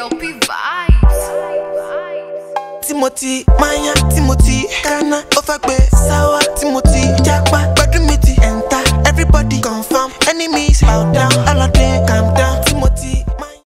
LP vibes. Timothy, Maya, Timothy, Ghana, Ofagbe, Sawa, Timothy, Jackpa, Badumiti, enter, everybody confirm, enemies bow down, all of them come